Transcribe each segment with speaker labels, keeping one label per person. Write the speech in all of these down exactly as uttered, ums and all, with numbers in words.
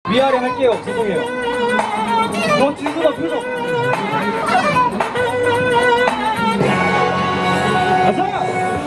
Speaker 1: 위아래 할게요. 죄송해요. 너 든든한 표정. 가자!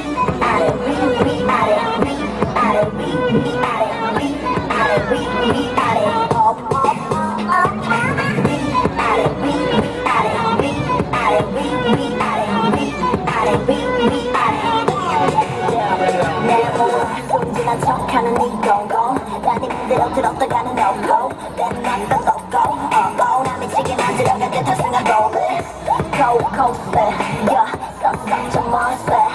Speaker 2: 난 척하는 이 공공 난 힘들어 들었다가는 no-go 난 낫다 떴고 oh 나 미치게 만들어갈 듯한 생각도 해 Go, go, say Yeah, suck, such a monster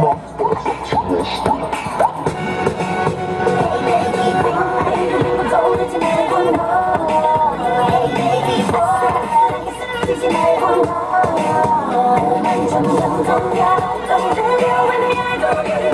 Speaker 2: Hey baby boy 떠오르지 말고 너 Hey baby boy 나게 쓰러지지 말고 너 난 점점 더 더 들려 왜 내 알고